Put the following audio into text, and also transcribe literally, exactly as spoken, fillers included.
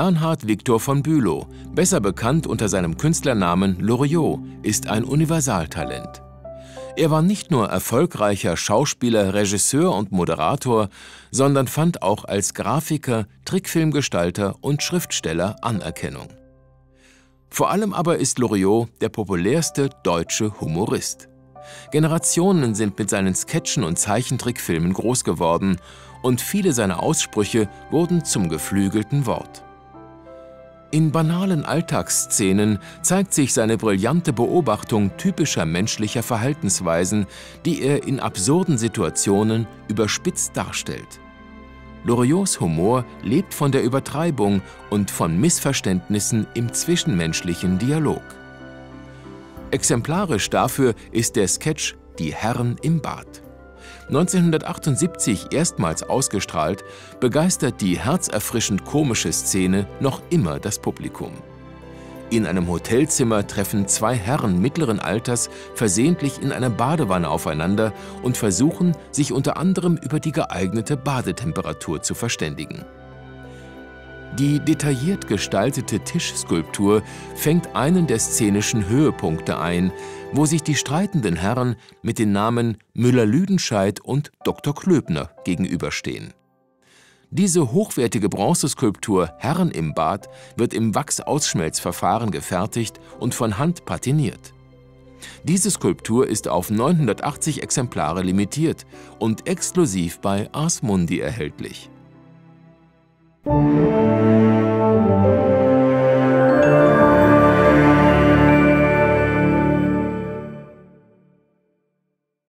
Bernhard Victor von Bülow, besser bekannt unter seinem Künstlernamen Loriot, ist ein Universaltalent. Er war nicht nur erfolgreicher Schauspieler, Regisseur und Moderator, sondern fand auch als Grafiker, Trickfilmgestalter und Schriftsteller Anerkennung. Vor allem aber ist Loriot der populärste deutsche Humorist. Generationen sind mit seinen Sketchen und Zeichentrickfilmen groß geworden und viele seiner Aussprüche wurden zum geflügelten Wort. In banalen Alltagsszenen zeigt sich seine brillante Beobachtung typischer menschlicher Verhaltensweisen, die er in absurden Situationen überspitzt darstellt. Loriots Humor lebt von der Übertreibung und von Missverständnissen im zwischenmenschlichen Dialog. Exemplarisch dafür ist der Sketch »Die Herren im Bad«. neunzehnhundertachtundsiebzig erstmals ausgestrahlt, begeistert die herzerfrischend komische Szene noch immer das Publikum. In einem Hotelzimmer treffen zwei Herren mittleren Alters versehentlich in einer Badewanne aufeinander und versuchen, sich unter anderem über die geeignete Badetemperatur zu verständigen. Die detailliert gestaltete Tischskulptur fängt einen der szenischen Höhepunkte ein, wo sich die streitenden Herren mit den Namen Müller-Lüdenscheid und Doktor Klöbner gegenüberstehen. Diese hochwertige Bronzeskulptur Herren im Bad wird im Wachsausschmelzverfahren gefertigt und von Hand patiniert. Diese Skulptur ist auf neunhundertachtzig Exemplare limitiert und exklusiv bei Ars Mundi erhältlich.